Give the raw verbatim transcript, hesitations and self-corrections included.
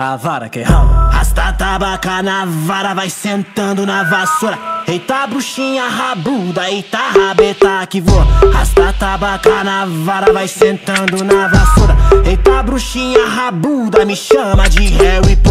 a vara que rala. Rasta tabaca na vara, vai sentando na vassoura. Eita bruxinha rabuda, eita rabeta que voa. Rasta tabaca na vara, vai sentando na vassoura. Eita bruxinha rabuda, me chama de Harry Potter.